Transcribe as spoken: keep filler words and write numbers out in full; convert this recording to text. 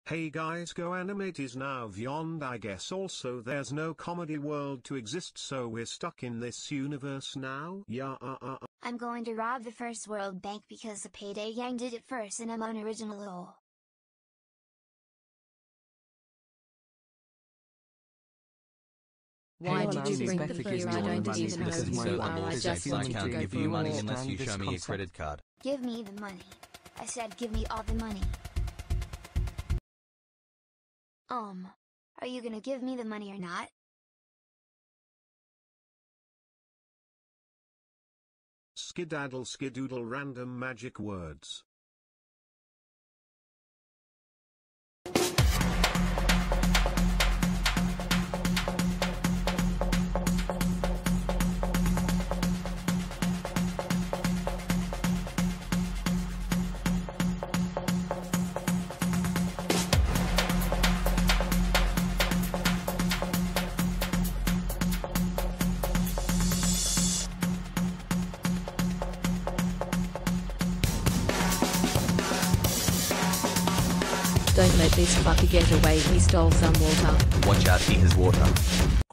Hey guys, Go Animate is now beyond. I guess also there's no comedy world to exist, so we're stuck in this universe now. Yeah. Uh, uh, uh. I'm going to rob the first world bank because the payday gang did it first and I'm unoriginal. Lol. Why Hey, did you bring the because food? I you're don't money even know because who my you law are. I says just I wanted to can't go give for you a money walk. unless you show me a credit card. Give me the money. I said give me all the money. Um. Are you gonna give me the money or not? Skidaddle skidoodle random magic words. Don't let this fucker get away. He stole some water. Watch out, he has water.